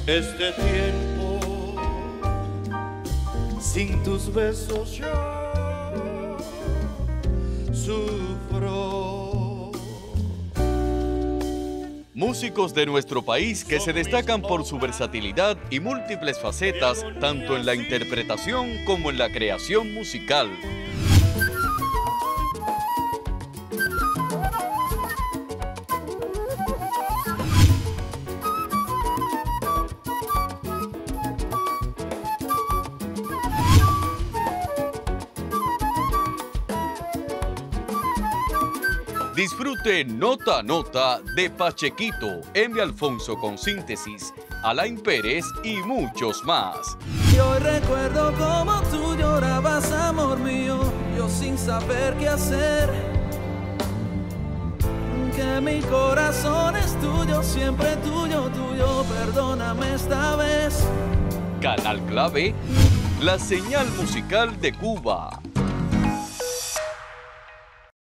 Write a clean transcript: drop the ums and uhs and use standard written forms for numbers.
Este tiempo sin tus besos yo sufro. Músicos de nuestro país que se destacan por su versatilidad y múltiples facetas, tanto en la interpretación como en la creación musical. Disfrute Nota a Nota de Pachequito, Emi Alfonso con síntesis, Alain Pérez y muchos más. Y hoy recuerdo cómo tú llorabas, amor mío, yo sin saber qué hacer. Que mi corazón es tuyo, siempre tuyo, tuyo, perdóname esta vez. Canal Clave, la señal musical de Cuba.